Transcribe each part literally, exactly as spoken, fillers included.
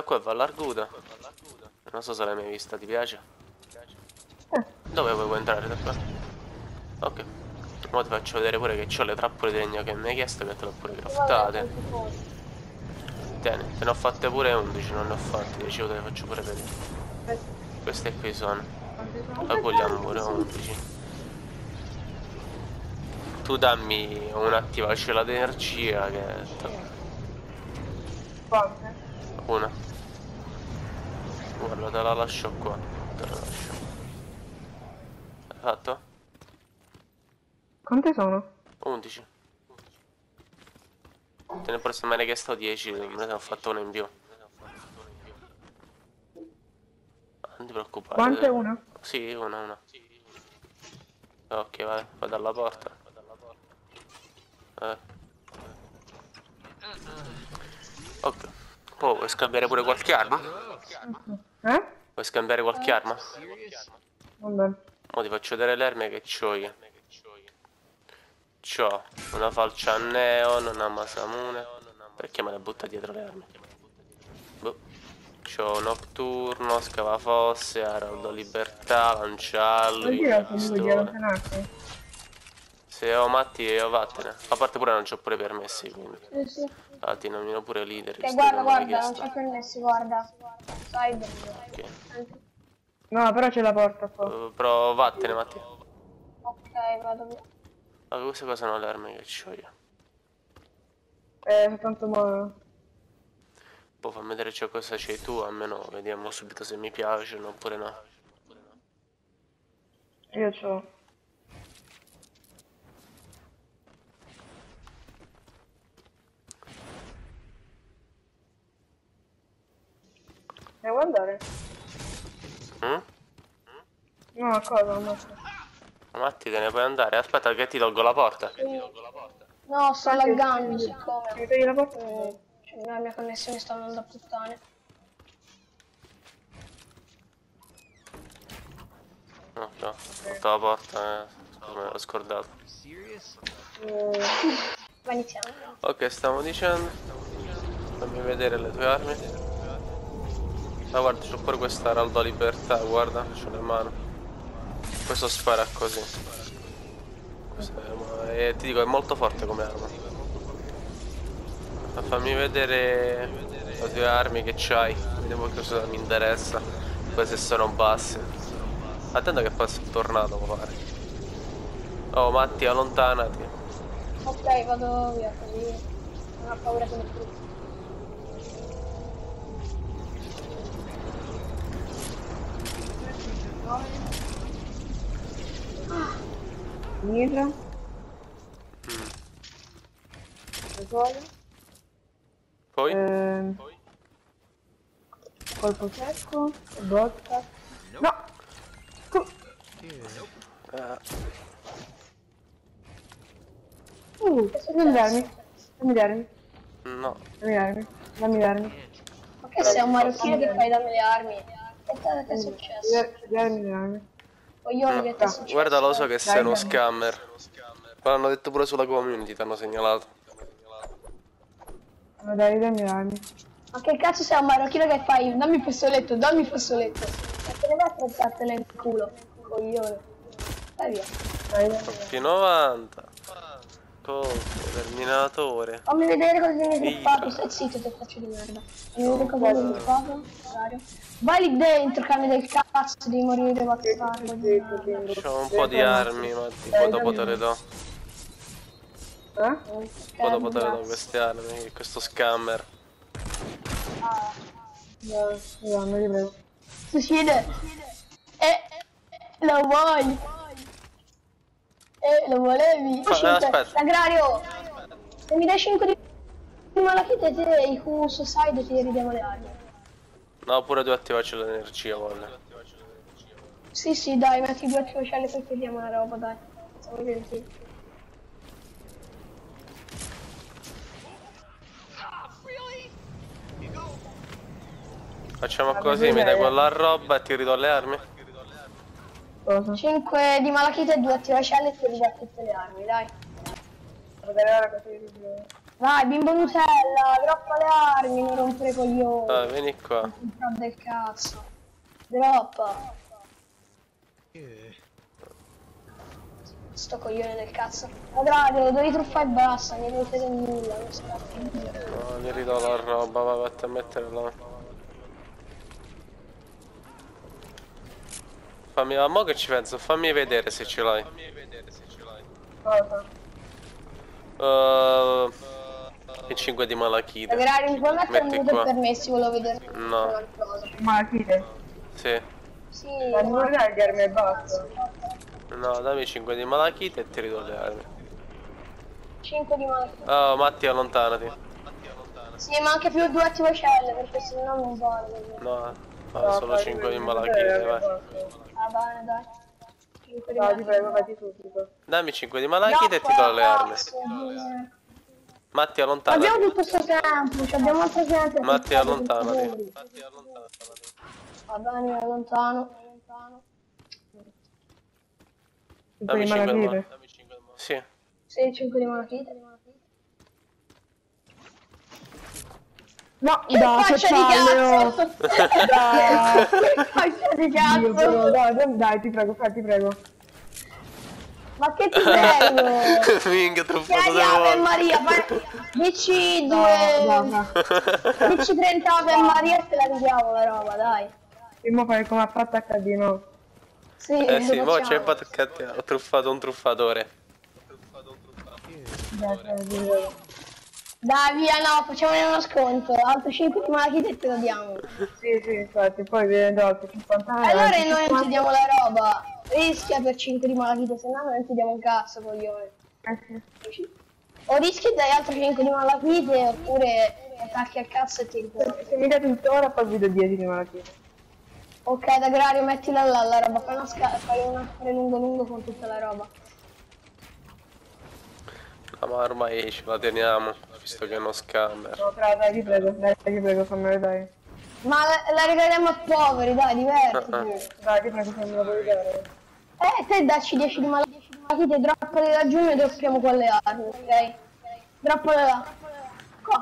qua va all'arguta. Non so se l'hai mai vista, ti piace? Eh. Dove vuoi entrare da qua? Ok. Ora ti faccio vedere pure che ho le trappole di legno che mi hai chiesto, che te le ho pure craftate. Tieni, te ne ho fatte pure undici, non ne ho fatte, dicevo te le faccio pure vedere. Queste qui sono. Poi vogliamo pure undici. Tu dammi un'attiva cella d'energia che... Quante? Una. Guarda, te la lascio qua. Te la lascio. Hai fatto? Quante sono? undici. Te ne posso me ne chiesto dieci, me ne ho fatto una in più. Non ti preoccupare. Quante una? Sì, una, una. Ok, vai, vai dalla porta. Eh. Ok. Oh, vuoi scambiare pure qualche arma? Eh? Vuoi scambiare qualche arma? Vabbè. Ora ti faccio vedere le armi che c'ho io. C'ho una falcia a neon, una masamune. Perché me le butta dietro le armi? Boh. C'ho notturno, scavafosse, araldo libertà, lancialli, pistole. Se ho matti io vattene. A parte pure non c'ho pure permessi, quindi. Sì, sì. Infatti nomino pure leader. Che guarda, guarda, non c'è permessi, guarda. Side. Ok. No, però c'è la porta qua. Uh, però vattene, Matti. Ok, vado via. Ma queste cosa sono le armi che c'ho io. Eh, tanto mo... Poi fammi vedere c'è cosa c'hai tu, almeno vediamo subito se mi piacciono oppure no. Io c'ho. Devo andare? Mm? No, a cosa? No. Matti, te ne puoi andare? Aspetta che ti tolgo la porta. Sì. No, sto laggando, siccome... Mi togli la porta? Eh, la mia connessione sta andando a puttane. No, no, ho tolto la porta, eh. Scusa, me l'ho scordato. Eh, Va iniziando. Ok, stavo dicendo. Fammi vedere le tue armi. Ma guarda, c'ho pure questa araldo libertà, guarda, c'ho le mani. Questo spara così. Questo è, è, ti dico, è molto forte come arma. Ma fammi vedere le tue armi che c'hai. Vediamo cosa mi interessa. Poi se sono basse. Attento che passa il tornado, mi pare. Oh, Matti, allontanati. Ok, vado via così. Non ho paura che mi trucchi. Dietro. Mm. Poi? Poi? Eh, colpo secco. Botta. No! Co Uh. uh, dammi darmi. Dammi darmi. No. Dammi darmi. Dammi darmi. Ma che sei un marocchino che fai dammi le armi? Che te che è successo? Dammi darmi. Coglione che ti è successo? Guarda, lo so che sei uno Dai, scammer. Ma l'hanno detto pure sulla community, ti hanno segnalato. Ma dai, dammi darmi. Ma che cazzo sei un marocchino che fai? Dammi il fazzoletto, dammi il fazzoletto. Ma te ne vai a prezzartela in culo, coglione. Vai via. Dai, dammi P novanta. Colpo, terminatore. Fammi vedere cosa mi hai Idra. droppato. Stai zitto, te faccio di merda. Fammi vedere cosa mi hai droppato. Orario. Vai lì dentro, cane del cazzo, devi morire, bastardo di merda. C'ho un po' di armi, ma poi dopo te le do. Eh? Poi dopo te le do queste armi, questo scammer. Ah, No, no, non li prego. succede. Eh, lo vuoi? Eh, lo volevi? Fa- cinque. aspetta. Agrario, se mi dai cinque di malachite te i Q su side ti ridiamo le armi. No, pure tu attivarci l'energia, volle. Sì, sì, dai, metti due occhiali e poi chiediamo la roba, dai. Siamo gentili. Facciamo così, mi dai quella roba e ti ridò le armi? Cosa? cinque di malachite e due attivacelle e ti ridà tutte le armi, dai. Vedere ora così. Vai, bimbo Nutella, droppa le armi, non rompere coglioni. Ah, vieni qua. Non del cazzo. Droppa. Sto coglione del cazzo. Quadrato, devi truffare e basta, non mi frega nulla, non scappi. No, gli ridò la roba, va, vatti a mettere là. Fammi, ma mo che ci penso, fammi vedere se ce l'hai. Cosa? Uh, il cinque di malachite. Magari mi puoi mettere un Metti minuto qua. per me se volevo vedere No. qualcosa. Malachite? Sì. Sì, Ma non vorrei le armi e basta. No, dammi cinque di malachite e ti ridò le armi. cinque di malachite. Oh, Matti, allontanati. Sì, ma anche più due attivocelle, perché se no non vale. No, fa solo cinque di malachite, vai. Va bene, dai. cinque di No, ti malachite. prego, fatti subito. Dammi cinque di malachite e ti do le armi. Matti, allontanati. Abbiamo tutto sto tempo, ci abbiamo altro tempo. Matti, allontanati. Va bene, allontano. Dammi Cinque cinque di di malachite? malachite. Sì. Sì, cinque di malachite. No, Che dai, faccia che di palle, cazzo! Dai. Che faccia di Dio, cazzo! però, dai, dai, dai, ti prego, fai, ti prego. Ma che ti prego! Minchia, troppo Chiedi Ave Maria, fai... dici due... dici trenta Ave Maria e te la ridiamo la roba, dai. Prima fai come ha fatto acca di no. Sì, Eh sì, lo mo c'è facciamo. fatto che ho truffato un truffatore. Dai, fai, ti prego. Dai, via, no, facciamone uno sconto. Altro cinque di malachite e te lo diamo. Sì, sì, infatti, poi viene dopo cinquanta euro. Allora noi non ti diamo la roba. Rischia per cinque di malachite, se no non ti diamo un cazzo, coglione. Eh sì. O rischi e dai altro cinque di malachite oppure attacchi al cazzo e ti riporti. Se mi date tutto ora poi vi do dieci di malachite. Ok, da Grario, mettila là la roba, fai una scala, fai un affare lungo lungo con tutta la roba. No, ma ormai ce la teniamo, visto che è uno scammer. No, però dai, ti prego, dai, ti prego, fammelo dai. Ma la, la regaliamo a poveri, dai, divertiti. Ah, ah. Dai, ti prego, fammelo puoi dare. Eh, te dacci dieci di malachite, droppale da giù e droppiamo con le armi, ok? Droppale là. Qua.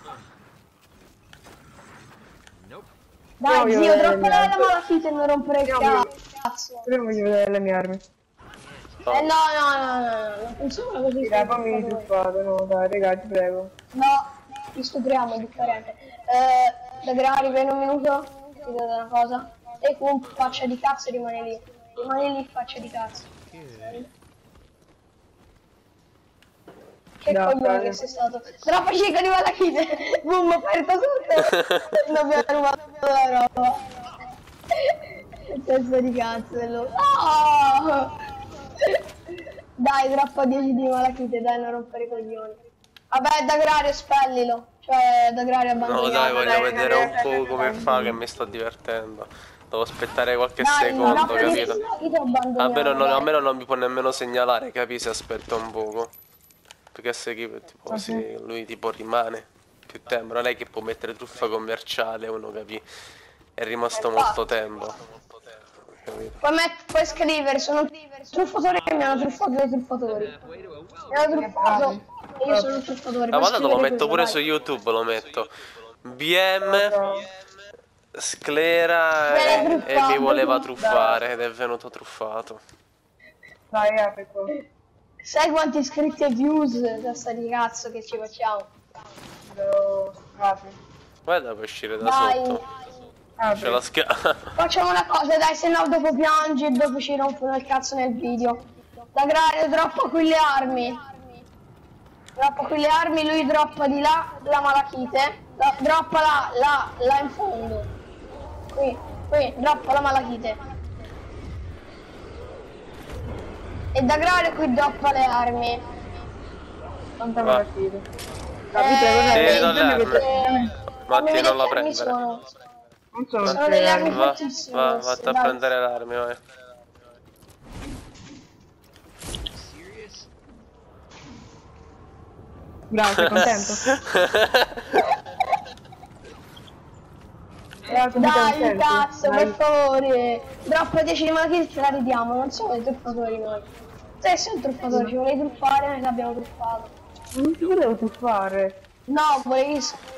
Dai, Io voglio zio, vedere droppale le la armi. malachite e non rompere il Io voglio- cazzo. Però voglio vedere le mie armi. Eh, no, no, no, no, no, non funziona così. Sì, dai, poi mi truffato, no, dai, raga, ti prego. No, ti stupriamo, è differente. Eh, da Grari, vieni un minuto, ti devo dire una cosa. E con faccia di cazzo rimane lì. Rimane lì, faccia di cazzo. Che No, coglione dai. che sei stato. Troppo cica di malachite. Boom, aperto tutto. Non abbiamo rubato la roba. Testa di cazzo. Lo... No! Dai, troppo dieci di malachite, dai, non rompere i coglioni. Vabbè, da Grario, spellilo. Cioè, da Grario abbandoniamo. No dai, voglio dai, vedere dai, un po' dai, come dai. fa, che mi sto divertendo. Devo aspettare qualche Dai, secondo, troppo dieci capito? di malachite abbandoniamo. Almeno non, dai. almeno non mi può nemmeno segnalare, capi, se aspetta un poco. Perché se chi- tipo, sì, lui tipo rimane più tempo, non è che può mettere truffa commerciale uno, capi? È rimasto molto tempo. Capito? Puoi, met- puoi scrivere, sono truffatori e mi hanno truffato dei truffatori. Mi hanno truffato e io sono un truffatore. Ma Puoi guarda, lo scrivere metto quello, pure vai. su YouTube, lo metto. B M Sclera Me l'hai e, e mi truffato, voleva dai. truffare ed è venuto truffato. Dai, apri qua. Sai quanti iscritti e views testa di cazzo che ci facciamo? Devo... apri. Guarda, puoi uscire da Dai, sotto. Apri. C'è la schia. facciamo una cosa, dai, se no dopo piangi e dopo ci rompono il cazzo nel video. Da Grario droppa qui le armi. Droppa qui le armi, lui droppa di là la malachite. Da- droppa là, là, là in fondo. Qui, qui, droppa la malachite. E da Grario qui droppa le armi. Quanta Va. malachite. Dai, ti prego, Eh, dai, Sì, dai, dalle dammi armi. queste- Fammi Matti, vedere non la che armi prendere. sono. Non sono Sono tutte delle le armi armi. Va, fortissime. va, vatti a dai. prendere l'armi, vai. Bravo, sei contento? Bravo, sei Dai, contento? cazzo, Dai. per favore. Droppa dieci di malachite ce la ridiamo, non siamo dei truffatori noi. Te sei un truffatore, ci volevi truffare, noi l'abbiamo truffato. Non ti volevo più fare. No, volevi...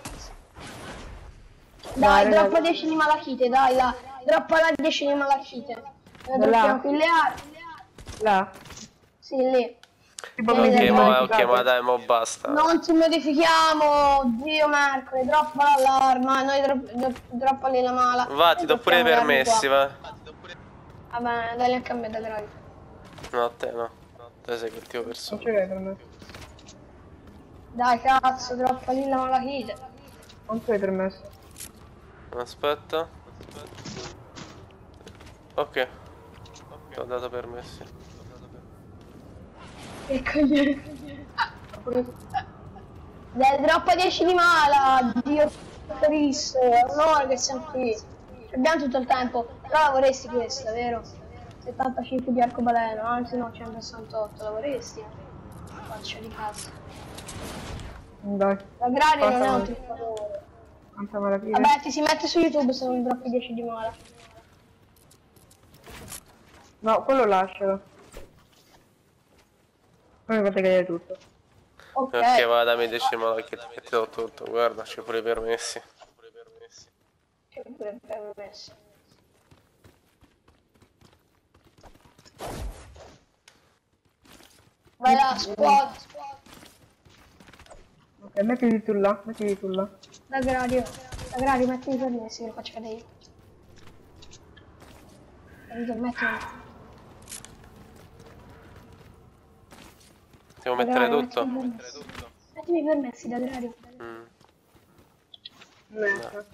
Dai, Dai, droppa dai. dieci di malachite, dai, là. Droppa la dieci di malachite. La Da là? droppiamo qui le armi. Là. Sì, lì. Tipo Eh, non Ok, ti dai, mo, modificate. ok, ma dai, mo basta. Non ci modifichiamo, zio Mercury, droppa l'arma, noi dro- dro- droppa lì la mala. Va, ti do pure i Droppiamo le armi permessi, qua. va. Vabbè, dai anche a me da grave. No, a te no. Te sei cattivo Non persona. ce l'hai per me. Dai cazzo, droppa lì la malachite. Non ce l'hai permesso. Aspetta. Ok. Ti ho dato permessi. Che coglione. Dai, droppa dieci di mala, Dio Cristo, è un'ora che siamo qui. Abbiamo tutto il tempo, però la vorresti questa, vero? settantacinque di arcobaleno, anzi no, centosessantotto, la vorresti? Faccia di cazzo. Dai. L'agrario non è un Quanta- truffatore. Quanta malattia. Vabbè, ti si mette su YouTube se non droppi dieci di mala. No, quello lascialo. Poi mi fate cadere tutto. Ok, Ok, va, dammi decimala che ti ti do tutto. Guarda, c'è pure i permessi. che pure permesso. Vai là, squad. Ok, mettiti tu là, mettiti tu là. L'agrario, l'agrario, mettimi i permessi che lo faccio cadere io. Capito, mettimi. Devo mettere L'agrario, tutto? mettimi i permessi. Mettimi i permessi, l'agrario. Mm. Metto.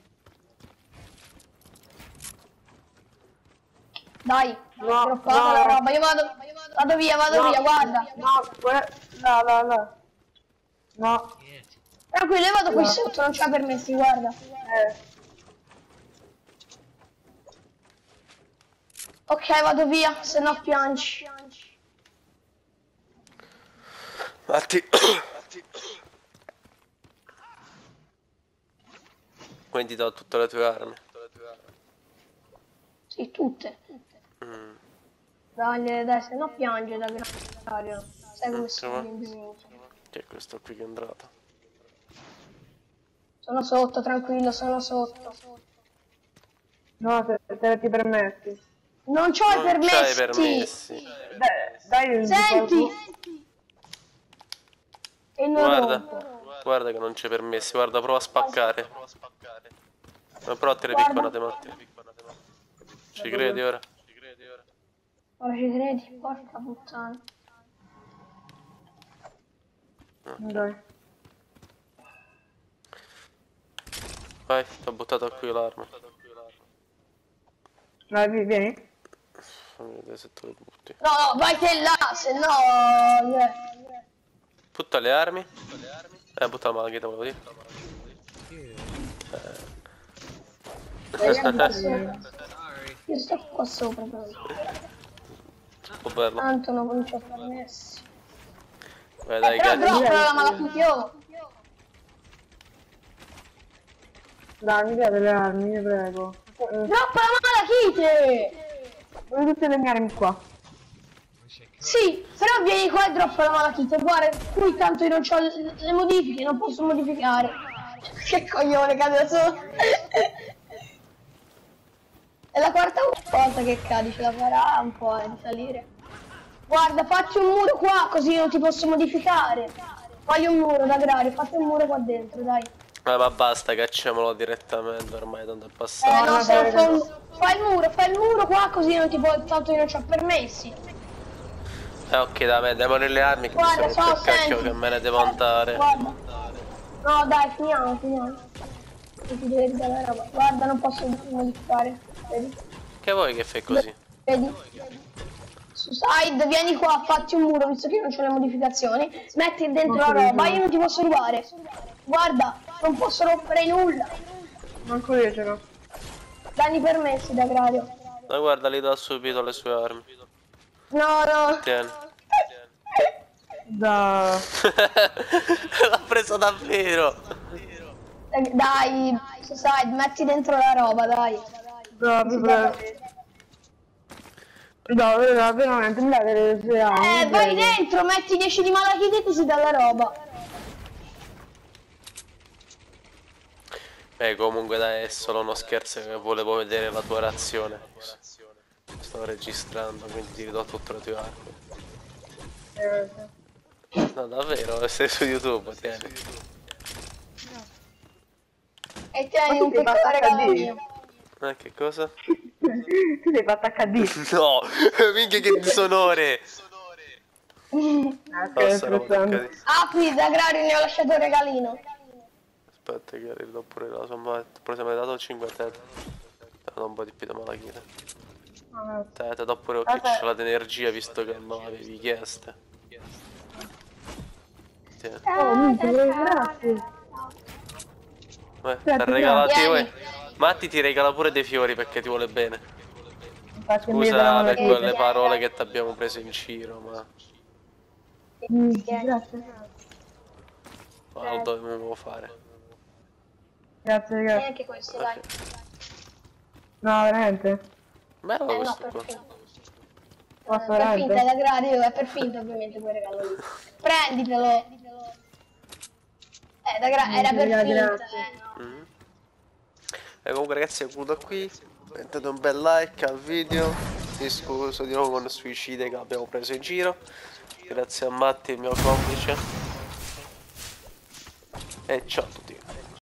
Dai, No, droppate no. la roba, io vado, vado via, vado No, via, guarda. No, guarda. Là, là, là. No. Tranquillo, io vado qui No. sotto, non c'ha permessi, guarda. Eh. Ok, vado via, se no piangi. Matti. Quindi do tutte le tue armi. Sì, tutte. Mm. Dai, dai, se no piange da grario. Sai come sono va. benvenuto. Che è questo qui che è entrato? Sono sotto, tranquillo, sono sotto. No, te, te ti permetti. Non c'ho i Non permessi. c'hai permessi. Dai, dai il Senti. E non Guarda, rompo. guarda che non c'è permessi, guarda, prova a spaccare. Ma prova a tirare Guarda. picconate, Matti. Ci credi ora? Ora ci credi? Porca puttana. Dai. Vai, ti ho buttato qui l'arma. Dai, vi- vieni. Fammi vedere se tu le butti. No, no, vai te là, se no... eh. Butta le armi. Eh, butta la malachita, volevo dire. Vediamo qua sopra. Io sto qua sopra però. Troppo bello. Tanto non ci ho permessi. Vai, Eh, dai, però gatti. droppa la malachita. Dai, mi date le armi, io prego. Eh, Droppa la malachite! voglio tutte le mie armi qua. Sì, però vieni qua e droppa la malachite. Guarda, qui tanto io non ho le, le modifiche, non posso modificare. Che coglione, cade solo. È la quarta volta che cadi, ce la farà un po' a risalire. Guarda, fatti un muro qua, così non ti posso modificare. Fai un muro d'agrario, fatti un muro qua dentro, dai. Eh, ma basta, cacciamolo direttamente, ormai tanto è Eh passato. no, no, se non dai, fai, no. un... fai il muro, fai il muro qua, così non ti può, tanto io non ci ho permessi. Eh, ok, dai, andiamo nelle armi che Guarda, mi sono ciao, il cacchio senti. che me ne devo andare. Guarda. No, dai, finiamo, finiamo. Non ti devi dare la roba. Guarda, non posso modificare. Vedi? Che vuoi che fai così? Vedi? Su side, vieni qua, fatti un muro, visto che non c'ho le modificazioni. Metti dentro la roba, io non ti posso rubare. Guarda, non posso rompere nulla. Manco io ce l'ho. Danni permessi d'agrario. Ma guarda, gli do subito le sue armi. No, no. Tieni. Da... L'ha preso davvero. Eh, Dai, su side, metti dentro la roba, dai. Da, Si da, dà- da, da, veramente mi date le sue armi. Eh, vai prego. dentro, metti dieci di malachite e ti si dà la roba. Eh, comunque dai, è solo uno scherzo che volevo vedere la tua reazione. Sto registrando, quindi ti ridò tutte le tue armi. Eh, No, davvero, sei su YouTube, tieni. E tieni Ma un tu sei piccolo fatta regalo H D? mio. Eh, che cosa? Tu sei fatta H D. No, minchia che disonore! Ah, No, ok, sarà scherzando. H D. Apri, da Grario ne ho lasciato un regalino. Aspetta che ridò pure la somma. Pure se mi hai dato cinque tete. Te non un po' di più da malachina. Ah, Te, te do pure un Vabbè. chicciolato d'energia visto che non l'avevi chieste. Tieni. Oh, minchia, grazie. Eh, ti Grazie, ha regalati, grazie. uè. Matti ti regala pure dei fiori perché ti vuole bene. Infatti, mi dà Scusa la per quelle Grazie. parole che ti abbiamo preso in giro, ma Minchia, grazie. ma lo dovevo fare. Grazie, E ragazzi. anche questo, dai. Ok. No, veramente. Bello Eh no, questo per qua. finta. Posso Eh, per finta, è veramente? da Grario, è per finta ovviamente quel regalo lì. Prenditelo. Eh, da Grario, era per Minchia, finta, grazie. eh, no. Mm. E comunque ragazzi, ho concludo qui. Mettere un bel like al video. Mi scuso di nuovo con il suicidio che abbiamo preso in giro. Grazie a Matti, il mio complice. E ciao a tutti.